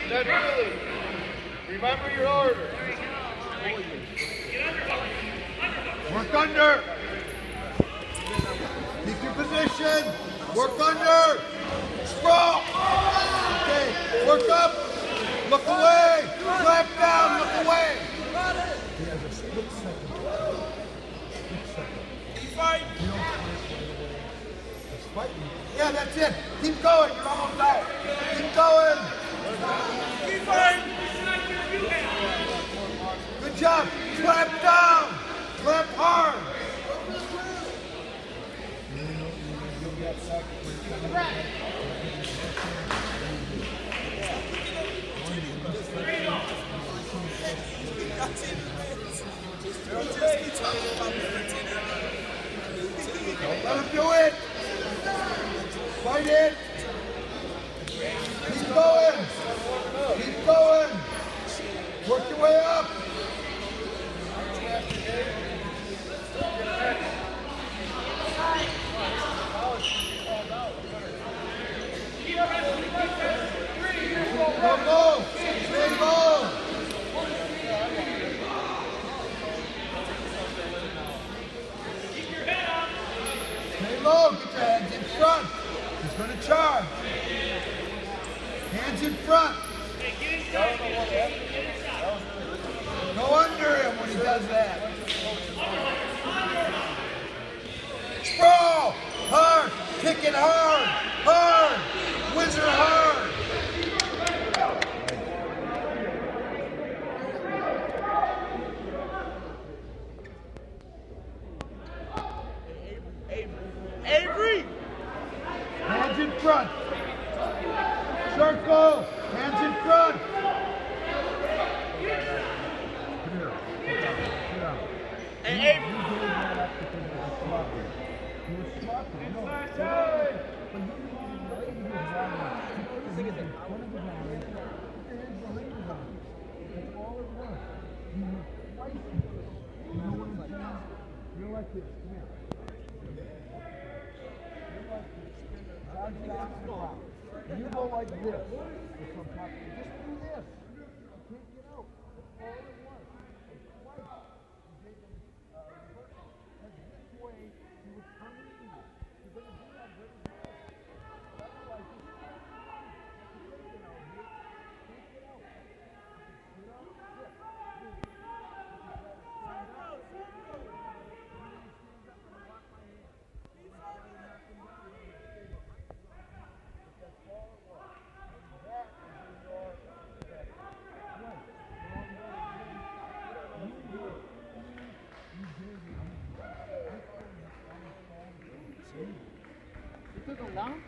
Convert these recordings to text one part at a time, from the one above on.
Then really, remember your order. Work under. Keep your position. Work under. Sprawl. Okay, work up. Look away. Clap down. Look away. He has a split second. Fight. Yeah, that's it. Keep going. You're almost out. Keep going. Keep fighting. Good job. Clap down. Clap hard. Let him do it. Fight it. Keep going. Keep going. Work your way up. Go, go. Stay low. Stay low. Get your hands in front. He's going to charge. Hands in front. Go under him when he does that. Sprawl. Hard. Kick it hard. Hard. Whizzer hard. Avery! Hands in front. Circle. Hands in front. Hey, Avery. You're like this. Come here. You go like this. Just do this. You can't get out. That's all it was. Twice. You take them this way. You would come in. You're going to do that very well. Otherwise, you can't get out. You can't get out. Get out. You took him down?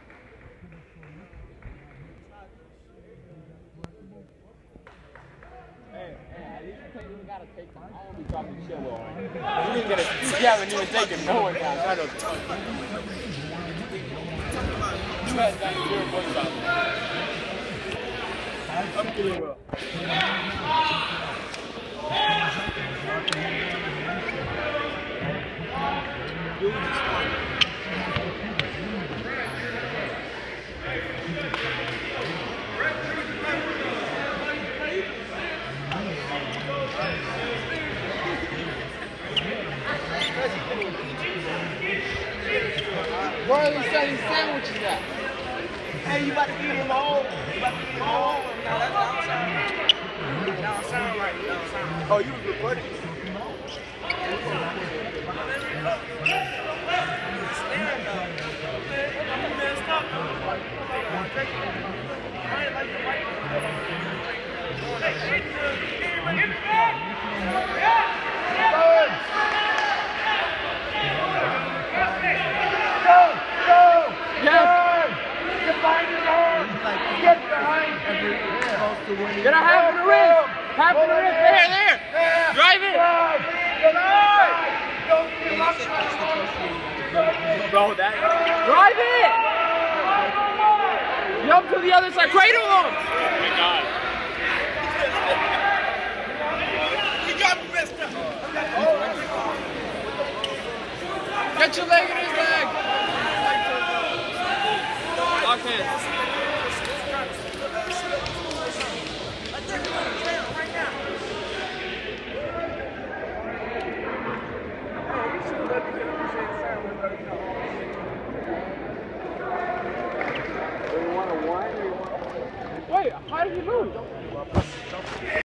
Hey, at least you gotta take him. I don't be talking shit with him. You haven't even taken no one down. I don't talk. You had that zero voice out there. I'm doing well. Where are they selling sandwiches at? Hey, you about to feed him a hole? You about to feed him a hole? No, that's not sound right. That don't sound right. That don't sound right. Oh, you was recording? Stand up. You messed up. I ain't like the white one. Hey, get back! Get a half of the wrist! Half of the wrist! There! Drive it! Bro, that. Drive it! Jump to the other side. Cradle him! Oh my God. You got me messed up. Get your leg in his leg! Lock hands. Wait, how did he lose?